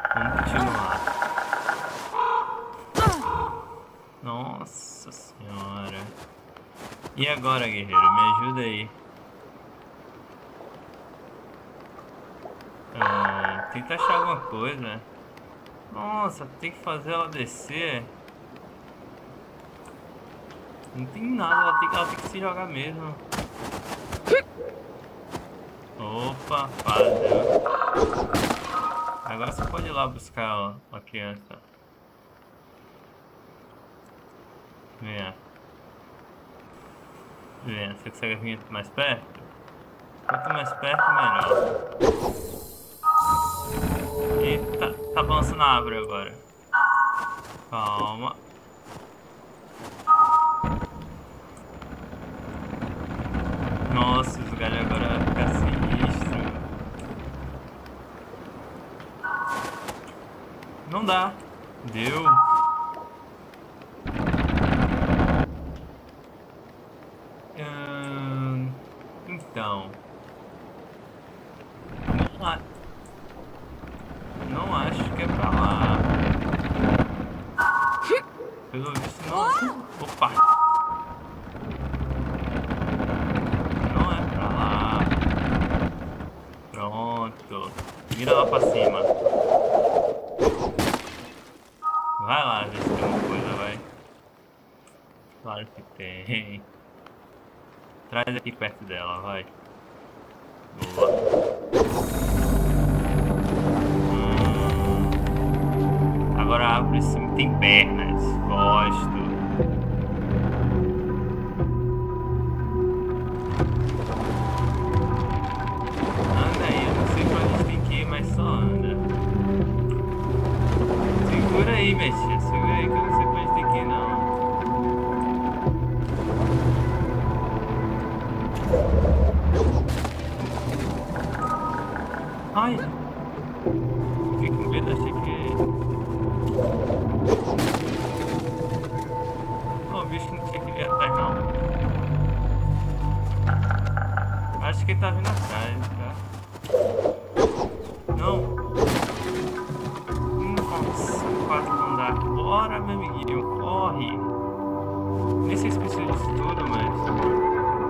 Vamos continuar. Nossa senhora. E agora, guerreiro? Me ajuda aí. Tenta achar alguma coisa. Nossa, tem que fazer ela descer. Não tem nada, ela tem que se jogar mesmo. Opa, fazeu. Agora você pode ir lá buscar a criança. Venha. Venha, você consegue vir mais perto? Quanto mais perto, melhor. Eita, tá avançando na árvore agora. Calma. Nossa, os galhos agora vão ficar sinistros. Não dá. Deu. Então. Não acho que é pra lá. Pelo visto não. Opa! Não é pra lá. Pronto. Vira lá pra cima. Vai lá ver se tem alguma coisa, vai. Claro que tem. Traz aqui perto dela, vai. Boa. Agora a árvore sim tem pernas. Gosto. Anda aí, eu não sei pra onde tem que ir, mas só anda. Segura aí, minha tia. Segura aí que eu não sei pra onde tem que ir, não. Ai! Fiquei com medo, achei que... Oh, o bicho não tinha que vir atrás, não. Acho que ele tá vindo atrás, tá? Não! Nossa, quase não dá. Bora, meu amiguinho, corre! Nem sei se precisa disso tudo, mas...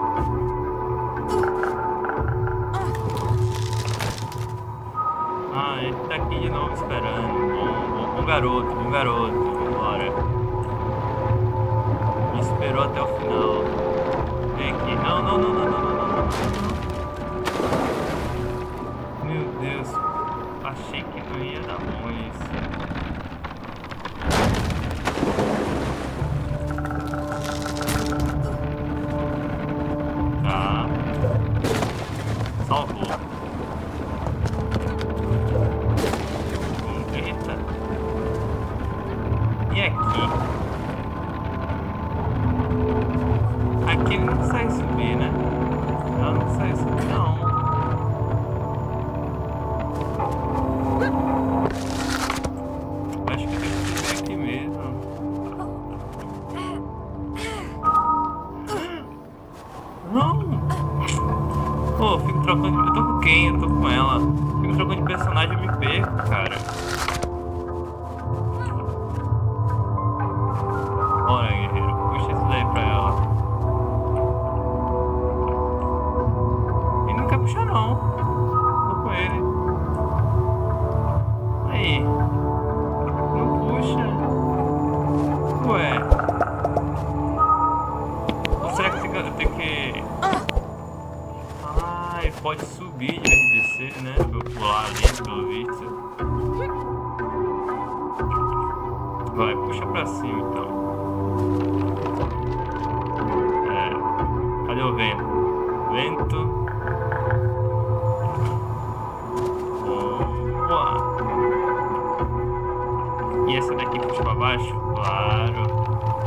Ah, ele tá aqui de novo esperando. Bom garoto, bom garoto. Bora. Me esperou até o final. Vem aqui. Não, não, não, não, não, não, não, não. Meu Deus. Achei que não ia dar bom isso. Tá. Salvou. E aqui? Aqui ele não consegue subir, né? Ela não consegue subir, não. Acho que tem que subir aqui mesmo. Não! Pô, eu fico trocando. Eu tô com quem? Eu tô com ela. Fico trocando de personagem e me perco, cara. Bora, guerreiro. Puxa isso daí pra ela. Ele não quer puxar, não. Tô com ele. Aí. Não puxa. Ué. Ou será que eu tenho que... Ah, ele pode subir em vez de descer, né? Vou pular ali, pelo visto. Vai, puxa pra cima, então. Cadê o vento? Vento. Boa. E essa daqui puxa pra baixo? Claro.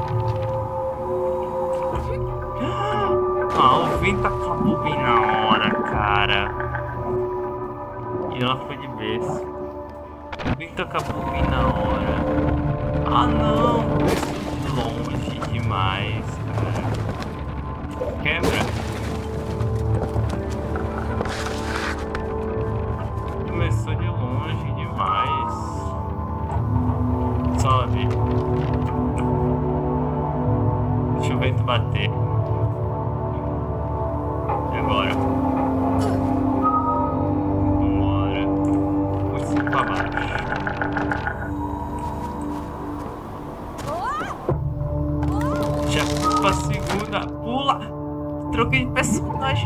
Ah, o vento acabou bem na hora, cara. E ela foi de berço. O vento acabou bem na hora. Ah, não. Longe demais, cara. Quebra. Começou de longe demais. muito bater. E agora? Vambora. Puxa pra baixo. Já pra segunda. Pula! Troquei de personagem.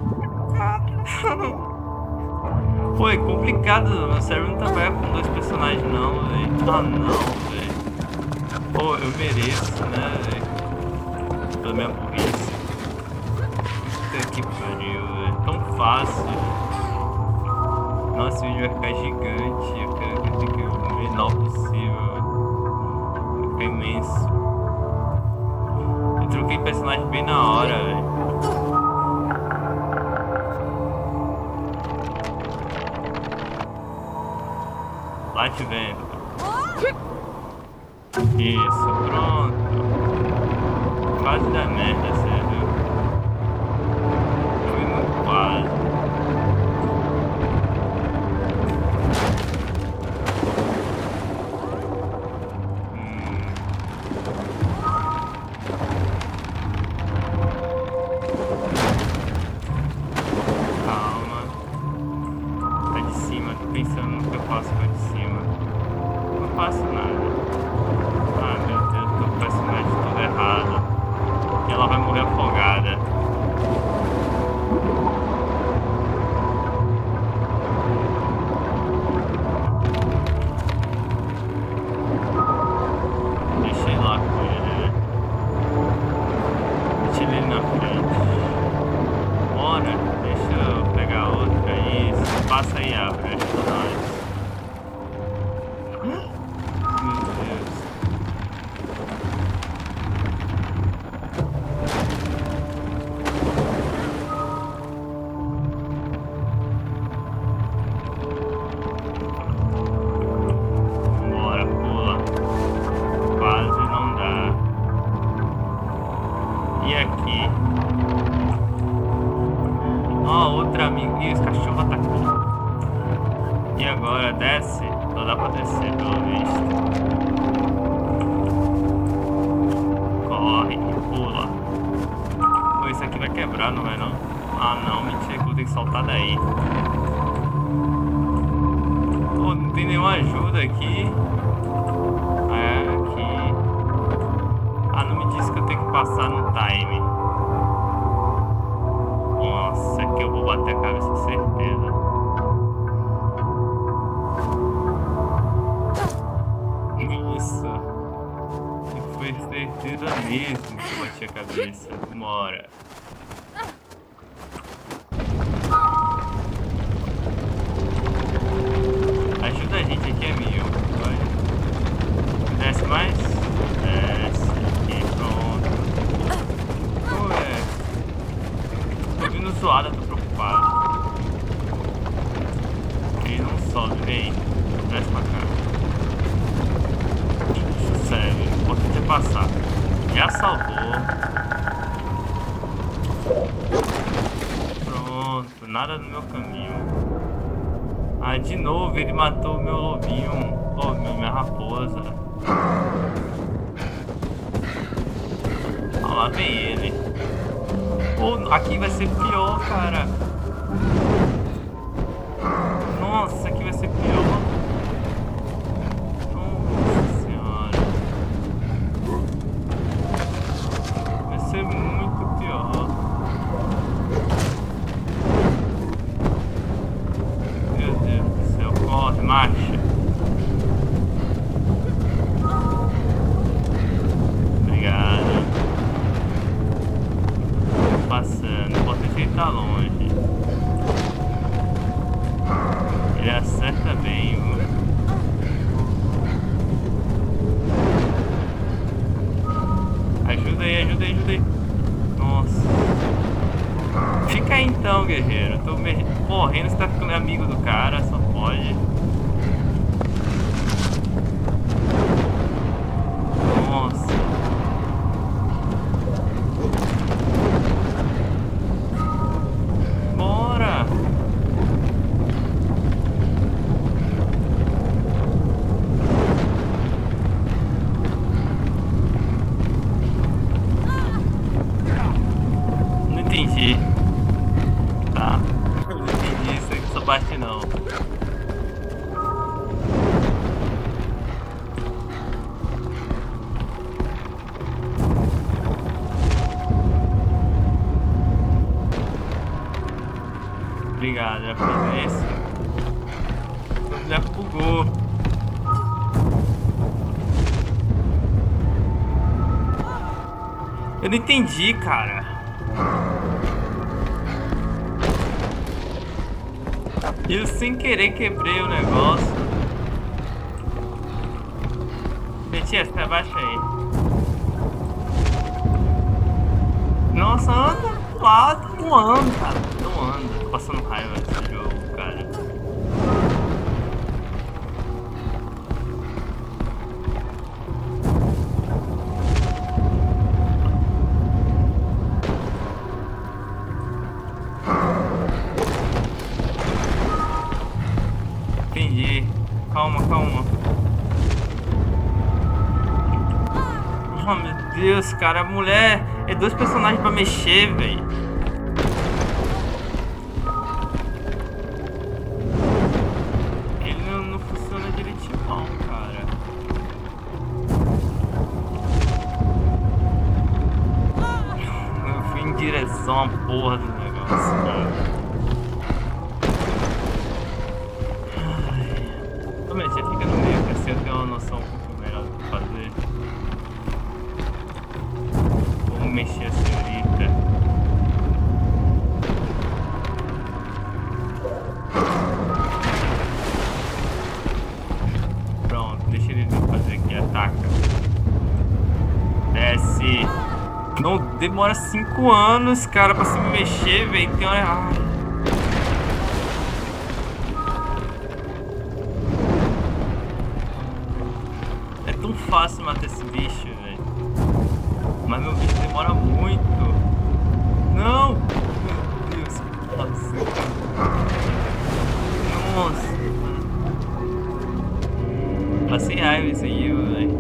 Pô, é complicado. Meu cérebro não trabalha com 2 personagens, não, velho. Ah, não, velho. Pô, eu mereço, né, velho? Pela minha burrice. Puta que pariu, velho. Tão fácil. Nossa, o vídeo vai ficar gigante. Eu quero que fique o menor possível. Vai ficar imenso. Eu troquei personagem bem na hora, velho. Bate vento. Isso, pronto. Quase da merda, sério. Foi muito quase. Calma. Tá de cima, tô pensando no que eu faço com a de cima. Não faço nada. Ah, meu Deus, tô com o personagem todo errado. E ela vai morrer afogada. Deixei lá com ele, né? Deixei ele na frente. Bora, deixa eu pegar outra. Isso, passa aí a brecha pra nós. Meu Deus. Bora, pula. Quase não dá. E aqui? Ó, outra amiga. Ih, os cachorros atacou. E agora desce? Só dá pra descer, pelo visto. Corre e pula. Pô, isso aqui vai quebrar, não vai não? Ah não, mentira que eu vou ter que saltar daí. Pô, não tem nenhuma ajuda aqui. É, aqui. Ah, não me disse que eu tenho que passar no time. Nossa, aqui eu vou bater a cabeça com certeza. Isso. E foi certeza mesmo que eu bati a cabeça. Bora. Ajuda a gente aqui, amigo. Vai. Desce mais? Desce. Aqui, pronto. Ué. Tô vindo zoada, tô preocupado. Ele não sobe, vem. Desce pra cá. Sério, importante é passar. Já salvou. Pronto, nada no meu caminho. Ah, de novo ele matou o meu lobinho. Oh, minha raposa. Ah, lá vem ele. Oh, aqui vai ser pior, cara. Nossa, aqui vai ser pior. Nossa senhora. Vai ser muito pior. Meu Deus do céu. Corre, marcha. Obrigado. Passando. O importante é ele tá longe. Ele acerta bem, viu? Ajuda aí, ajuda aí, ajuda aí. Nossa. Fica aí então, guerreiro. Tô morrendo, você tá ficando amigo do cara, só pode. Nossa. Bora. fez isso. Já bugou. Eu não entendi, cara. Eu sem querer quebrei o negócio. Tia, você abaixa aí. Nossa, anda pro lado, não anda, cara. Não anda. Tô passando raiva desse jogo, cara. Entendi. Calma, calma. Oh, meu Deus, cara. A mulher é 2 personagens pra mexer, velho. Ele não funciona direitinho, não, cara. Eu fui em direção à porra do negócio, cara. Você fica no meio, que assim eu tenho uma noção um pouco melhor do que fazer. Vamos mexer a senhorita. Pronto, deixa ele fazer aqui, ataca. Desce. Não, demora 5 anos, cara, pra se mexer, velho. Tem hora... Ai. Fácil matar esse bicho, velho. Mas meu bicho demora muito. Não! Meu Deus, que nossa. Nossa. Passei raiva esse aí, velho.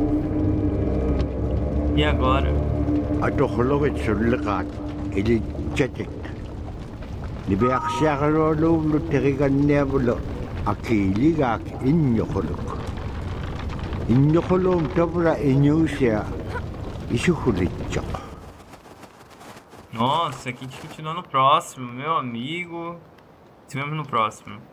E agora? Adokhologet sulleqaat ili chatik. Libiaqsiaqaluuluullu teriganniavulo akiiligaak inñoqoluk. Inñoqolum tabra iñuusia isuhulitjoq. Nossa, aqui a gente continua no próximo, meu amigo. Se vemos no próximo.